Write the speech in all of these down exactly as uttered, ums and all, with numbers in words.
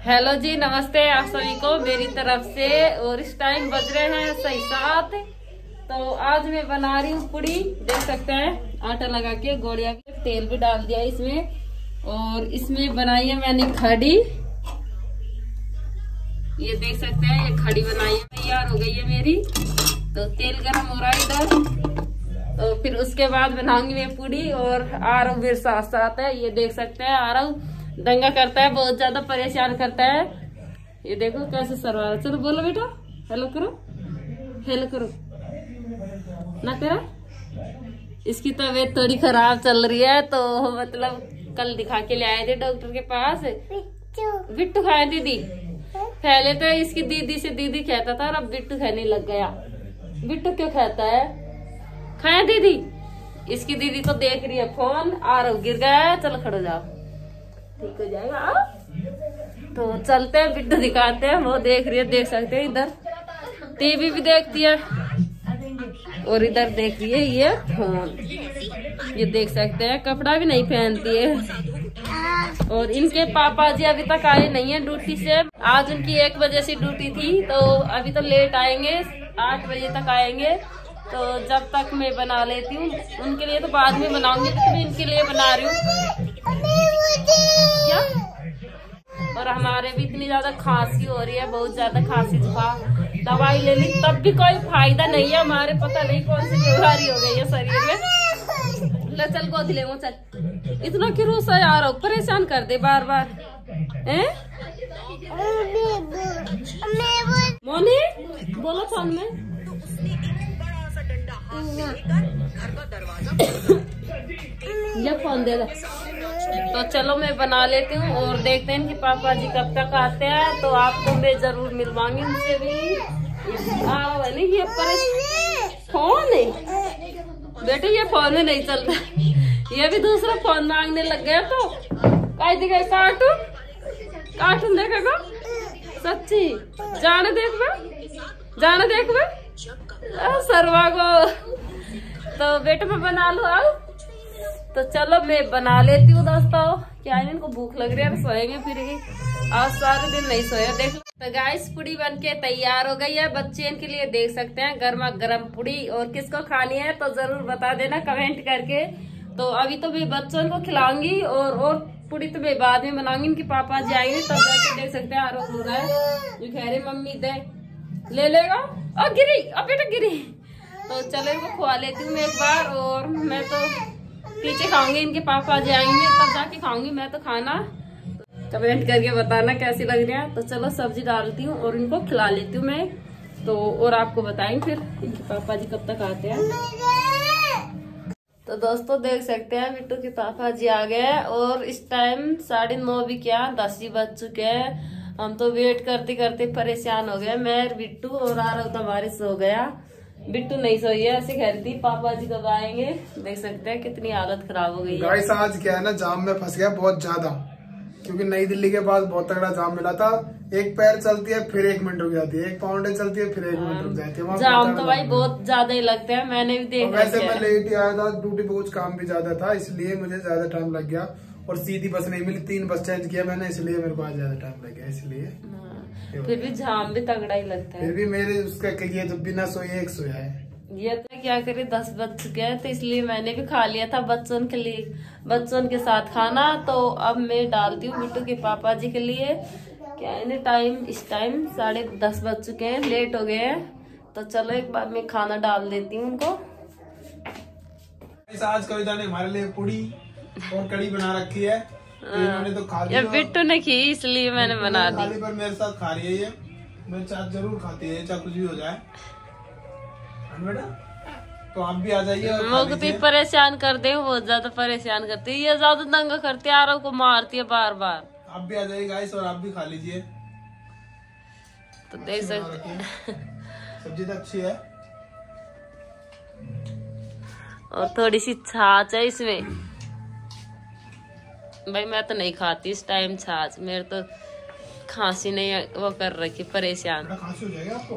Hello जी, नमस्ते आप सभी को मेरी तरफ से। और इस टाइम बज रहे हैं सही सात। तो आज मैं बना रही हूँ पूड़ी। देख सकते हैं आटा लगा के गोड़िया के तेल भी डाल दिया इसमें। और इसमें बनाई है मैंने खड़ी। ये देख सकते हैं ये खड़ी बनाई है, तैयार हो गई है मेरी। तो तेल गरम हो रहा है इधर। तो फिर उसके बाद बनाऊंगी मैं पूड़ी। और आ रहा हूँ मेरे साथ साथ है, ये देख सकते हैं आ रहा हूँ। दंगा करता है, बहुत ज्यादा परेशान करता है। ये देखो कैसे सरवा रहा। चलो बोलो बेटा, हेलो करो, हेलो करो ना करा। इसकी तबीयत थोड़ी खराब चल रही है, तो मतलब कल दिखा के ले आए थे डॉक्टर के पास। बिट्टू खाए दीदी। पहले तो इसकी दीदी से दीदी कहता था और अब बिट्टू खाने लग गया। बिट्टू क्यों खाता है? खाया दीदी। इसकी दीदी तो देख रही है फोन। आ रहा गिर गया है, चलो खड़ो जाओ, ठीक हो जाएगा। आओ तो चलते हैं, बिट्टू दिखाते हैं। वो देख रही है, देख सकते हैं इधर टीवी भी देखती है और इधर देख रही है ये फोन। ये देख सकते हैं कपड़ा भी नहीं पहनती है। और इनके पापा जी अभी तक आए नहीं है ड्यूटी से। आज उनकी एक बजे से ड्यूटी थी, तो अभी तो लेट आएंगे, आठ बजे तक आएंगे। तो जब तक मैं बना लेती हूँ उनके लिए, तो बाद में बनाऊंगी, तो मैं इनके लिए बना रही हूँ। क्या? और हमारे भी इतनी ज्यादा खांसी हो रही है, बहुत ज्यादा खांसी जुकाम। दवाई ले ली तब भी कोई फायदा नहीं है हमारे। पता नहीं कौन सी बीमारी हो गई है शरीर में। ले चल गोद ले वो, चल। इतना क्यों रोसा आ रहा हो, परेशान कर दे बार बार। हैं? मोनी बोलो फोन में। ये फोन दे दो। तो चलो मैं बना लेती हूँ और देखते हैं कि पापा जी कब तक आते हैं। तो आपको मैं जरूर मिलवाऊंगी उनसे भी। आ, नहीं ये पर फोन है बेटे, ये फोन नहीं चलता। ये भी दूसरा फोन मांगने लग गया। तो काय दिखाई कार्टून कार्टून देखेगा सच्ची। जाने देख बे, जाने देख बे सरवा को। तो बेटे मैं बना लू। आओ तो चलो मैं बना लेती हूँ दोस्तों। क्या है, इनको भूख लग रही है, सोएंगे फिर ही। आज सारे दिन नहीं सोया। देख लो तो गाइस पूड़ी बन के तैयार हो गई है। बच्चे इनके लिए देख सकते हैं गर्मा गर्म पूड़ी। और किसको खानी है तो जरूर बता देना कमेंट करके। तो अभी तो मैं बच्चों को खिलाऊंगी और और पूड़ी तो मैं बाद में बनाऊंगी। इनके पापा जी आएंगे तब जाके। देख सकते हैं आरोप हो रहा है, जो कह रहे मम्मी दे ले लेगा। और गिरी, अब बेटा गिरी। तो चलो इनको खुआ लेती हूँ मैं एक बार। और मैं तो पीछे खाऊंगी, इनके पापा जी आएंगे तब जाके खाऊंगी मैं तो खाना। कमेंट करके बताना कैसी लग रही है। तो चलो सब्जी डालती हूँ और इनको खिला लेती हूँ मैं। तो और आपको बताएंगे फिर इनके पापा जी कब तक आते हैं। तो दोस्तों देख सकते हैं बिट्टू के पापा जी आ गए। और इस टाइम साढ़े नौ भी क्या दस ही बज चुके हैं। हम तो वेट करते करते परेशान हो गए। मैं बिट्टू और आ रहा था, बारिश हो गया। बिट्टू नहीं सोई है, ऐसे कह रही थी पापा जी कब आएंगे। देख सकते हैं कितनी हालत खराब हो गई है। गाइस आज क्या है ना, जाम में फंस गया बहुत ज्यादा, क्योंकि नई दिल्ली के पास बहुत तगड़ा जाम मिला था। एक पैर चलती है फिर एक मिनट रुक जाती है, एक पाउंड चलती है फिर एक मिनट रुक जाती है। जाम तो भाई बहुत ज्यादा ही लगते हैं, मैंने भी देखा। वैसे मैं लेट ही आया था, ड्यूटी पे कुछ काम भी ज्यादा था, इसलिए मुझे ज्यादा टाइम लग गया। और सीधी बस नहीं मिली, तीन बस चेंज किया मैंने, इसलिए मेरे को आज ज्यादा टाइम लग गया। इसलिए फिर भी जाम भी तगड़ा ही लगता है। फिर भी मेरे उसका लिए तो बिना सोए एक सोया है। ये तो क्या करे, दस बज चुके हैं, तो इसलिए मैंने भी खा लिया था बच्चों के लिए, बच्चों के साथ खाना। तो अब मैं डालती हूँ बिट्टू के पापा जी के लिए। क्या है टाइम, इस टाइम साढ़े दस बज चुके हैं, लेट हो गए हैं। तो चलो एक बार मैं खाना डाल देती हूँ उनको। आज कविता ने हमारे लिए पूड़ी और कड़ी बना रखी है। इन्होंने तो खा लिया, बिट्टू ने खी इसलिए मैंने बना दी। पर मेरे साथ खा रही है ये, मेरे साथ जरूर खाती है, चाहे कुछ भी हो जाए। बेटा तो आप भी आ जाइए। मुझे परेशान कर दे, बहुत ज्यादा परेशान करती है, ये ज्यादा दंगा करती है, आरों को मारती है बार बार। आप भी आ जाइए गाइस और आप भी खा लीजिए। तो देख सकते सब्जी तो अच्छी है। और थोड़ी सी छाछ है इसमें। भाई मैं तो नहीं खाती इस टाइम छाछ, मेरे तो खांसी नहीं वो कर रखी, परेशान। खांसी हो जाएगा आपको।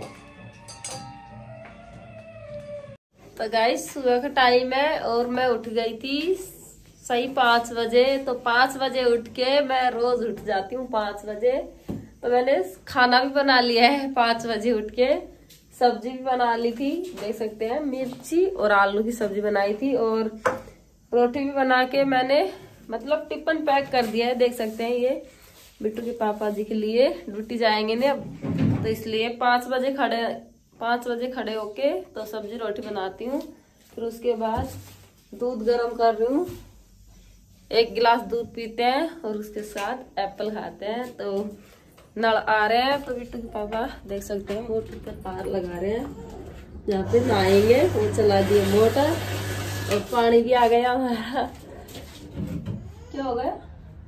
तो गाइस सुबह का टाइम है और मैं उठ गई थी सही पाँच बजे। तो पाँच बजे उठ के मैं रोज उठ जाती हूँ पाँच बजे। तो मैंने खाना भी बना लिया है पाँच बजे उठ के। सब्जी भी बना ली थी, देख सकते हैं, मिर्ची और आलू की सब्जी बनाई थी, और रोटी भी बना के मैंने मतलब टिफिन पैक कर दिया है। देख सकते हैं, ये बिट्टू के पापा जी के लिए ड्यूटी जाएंगे ना अब, तो इसलिए पाँच बजे खड़े पाँच बजे खड़े होके तो सब्जी रोटी बनाती हूँ। फिर उसके बाद दूध गर्म कर रही हूँ, एक गिलास दूध पीते हैं और उसके साथ एप्पल खाते हैं। तो नल आ रहे हैं, तो बिट्टू के पापा देख सकते हैं मोटर पर तार लगा रहे हैं, जहाँ पे नहाएंगे वो चला दिए मोटर, और पानी भी आ गया हमारा। क्या हो गया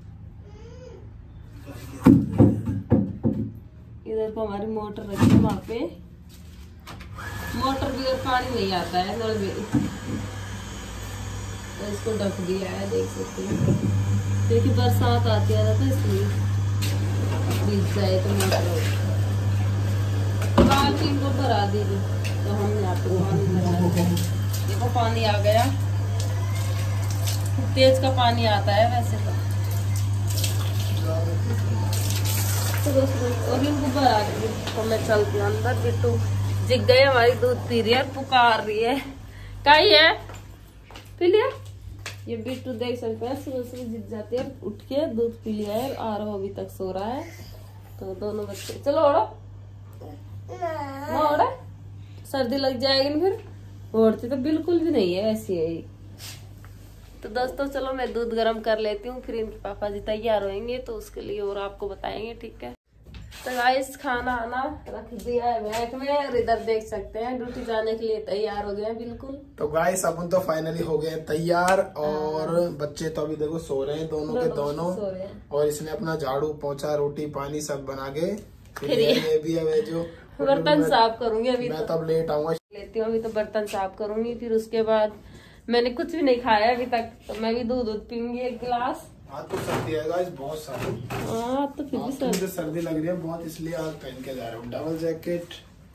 इधर को हमारी मोटर रखी है, वहाँ पे मोटर भी और पानी नहीं आता है नल में, तो इसको ढक दिया है, देख सकते हैं, क्योंकि बरसात आती है ना, तो इसलिए भीग जाए तो मोटर बाल्टी को भरा दीजिए। तो हम यहाँ पे पानी भरा दें, देखो पानी आ गया, तेज का पानी आता है वैसे तो, तो दोस्तों और इनको भरा दी। तो मैं चलती हूँ अंदर, बिट्टू जिग गई हमारी, दूध पी रही है, पुकार रही है, कहीं है पी लिया। ये बिट्टू देख सकते हैं सुबह सुबह जिग जाती है, उठ के दूध पी लिया है, आरो अभी तक सो रहा है। तो दोनों बच्चे चलो ओढ़ो ना, ओढ़े सर्दी लग जाएगी ना, फिर ओढ़ती तो बिल्कुल भी नहीं है, ऐसी है। तो दोस्तों चलो मैं दूध गर्म कर लेती हूँ, फिर इनके पापा जी तैयार होंगे तो उसके लिए और आपको बताएंगे, ठीक है। तो गाइस खाना आना रख दिया है बैग में, और इधर देख सकते हैं ड्यूटी जाने के लिए तैयार हो गए हैं बिल्कुल। तो गाइस अपन तो फाइनली हो गए तैयार, और बच्चे तो अभी देखो सो रहे हैं, दोनों के दोनों सो रहे हैं। और इसने अपना झाड़ू पोछा रोटी पानी सब बना के, फिर ये भी है जो बर्तन साफ करूंगी अभी, मैं तब लेट आऊंगा, लेती हूँ अभी तो बर्तन साफ करूंगी। फिर उसके बाद मैंने कुछ भी नहीं खाया अभी तक, तो मैं भी दूध दूध पीऊंगी एक गिलास। आज तो सर्दी है गाइस, बहुत सर्दी, हाँ तो फिर भी सर्दी सर्दी लग रही है बहुत, इसलिए आज पहन के जा रहा हूँ डबल जैकेट।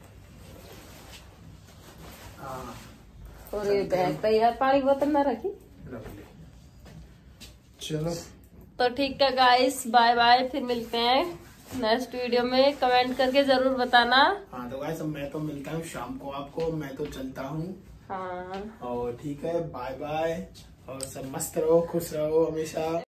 हाँ और ये बैग तैयार, पानी की बोतल ना रखी, रख ले। चलो तो ठीक है गाइस, बाय बाय, फिर मिलते हैं नेक्स्ट वीडियो में। कमेंट करके जरूर बताना। हाँ तो गाइस मैं तो मिलता हूँ शाम को आपको, मैं तो चलता हूँ। हाँ और ठीक है, बाय बाय, और सब मस्त रहो, खुश रहो हमेशा।